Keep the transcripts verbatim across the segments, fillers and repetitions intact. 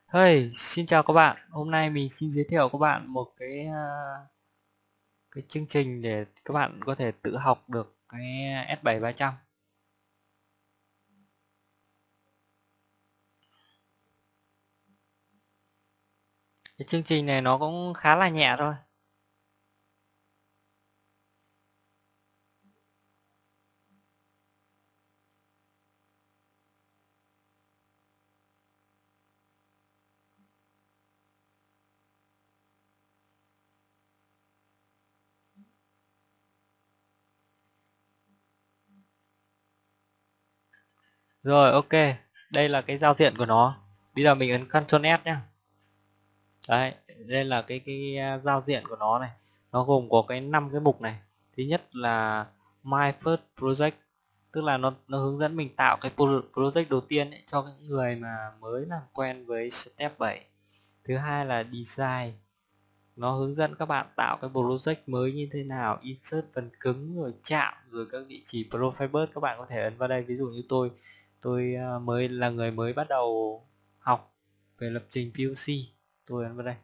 Hey, xin chào các bạn. Hôm nay mình xin giới thiệu các bạn một cái à, cái chương trình để các bạn có thể tự học được cái S bảy ba trăm. Cái chương trình này nó cũng khá là nhẹ thôi. Rồi, ok. Đây là cái giao diện của nó. Bây giờ mình ấn Ctrl S nhé. Đấy, đây là cái cái à, giao diện của nó này. Nó gồm có cái năm cái mục này. Thứ nhất là My First Project, tức là nó nó hướng dẫn mình tạo cái project đầu tiên ấy, cho những người mà mới làm quen với step bảy. Thứ hai là design, nó hướng dẫn các bạn tạo cái project mới như thế nào, insert phần cứng rồi chạm rồi các vị trí profile bus các bạn có thể ấn vào đây. Ví dụ như tôi tôi à, mới là người mới bắt đầu học về lập trình pê o xê, tôi ấn vào đây.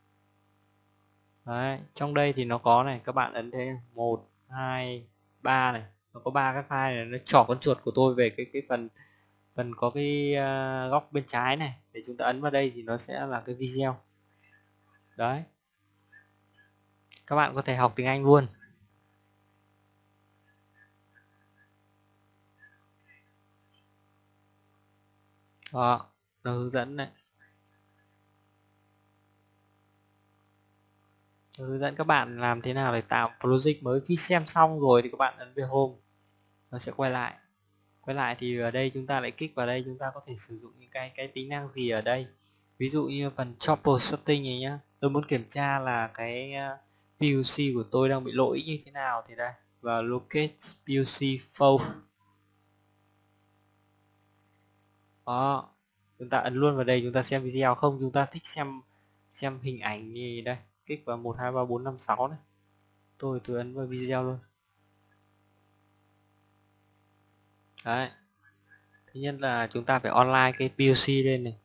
Đấy, trong đây thì nó có này, các bạn ấn thế một hai ba này, nó có ba cái file này, nó trỏ con chuột của tôi về cái cái phần phần có cái uh, góc bên trái này, để chúng ta ấn vào đây thì nó sẽ là cái video. Đấy, các bạn có thể học tiếng Anh luôn. Đó, nó hướng dẫn này, nó hướng dẫn các bạn làm thế nào để tạo project mới. Khi xem xong rồi thì các bạn ấn về home, nó sẽ quay lại. Quay lại thì ở đây chúng ta lại kích vào đây, chúng ta có thể sử dụng những cái cái tính năng gì ở đây. Ví dụ như phần trouble setting này nhá, tôi muốn kiểm tra là cái uh, pê o xê của tôi đang bị lỗi như thế nào thì đây, và locate pê o xê fault. Đó, chúng ta ấn luôn vào đây, chúng ta xem video. Không, chúng ta thích xem xem hình ảnh gì đây, kích vào một hai ba bốn năm sáu này, tôi tôi ấn vào video luôn. Đấy, thứ nhất là chúng ta phải online cái pê o xê lên này.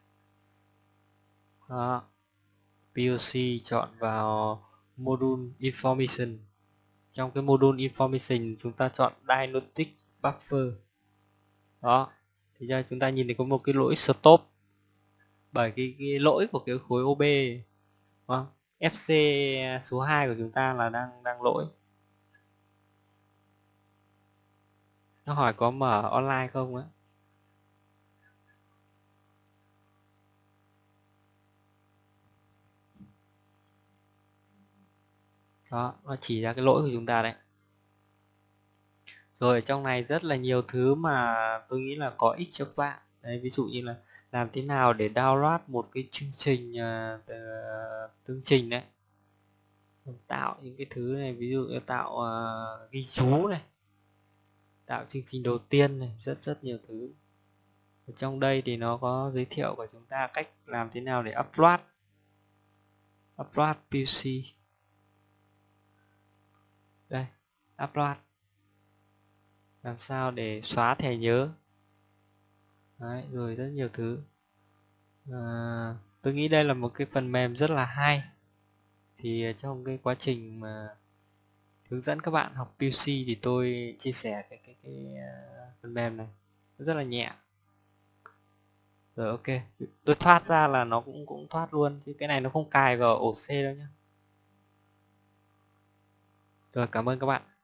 Đó, pê o xê chọn vào module information. Trong cái module information chúng ta chọn diagnostic buffer. Đó, thì giờ chúng ta nhìn thấy có một cái lỗi stop bởi cái, cái lỗi của cái khối ô bê. Đó, ép xê số hai của chúng ta là đang đang lỗi. Nó hỏi có mở online không á. Đó, nó chỉ ra cái lỗi của chúng ta đấy. Rồi ở trong này rất là nhiều thứ mà tôi nghĩ là có ích cho các bạn. Đấy, ví dụ như là làm thế nào để download một cái chương trình uh, tương trình đấy, tạo những cái thứ này, ví dụ như tạo uh, ghi chú này, tạo chương trình đầu tiên này, rất rất nhiều thứ. Ở trong đây thì nó có giới thiệu của chúng ta cách làm thế nào để upload upload pê o xê. Đây, upload, làm sao để xóa thẻ nhớ. Đấy, rồi rất nhiều thứ. À, tôi nghĩ đây là một cái phần mềm rất là hay. Thì trong cái quá trình mà hướng dẫn các bạn học pê o xê thì tôi chia sẻ cái cái cái uh, phần mềm này rất là nhẹ. Rồi, ok, tôi thoát ra là nó cũng cũng thoát luôn, chứ cái này nó không cài vào ổ C đâu nhé. Rồi, cảm ơn các bạn.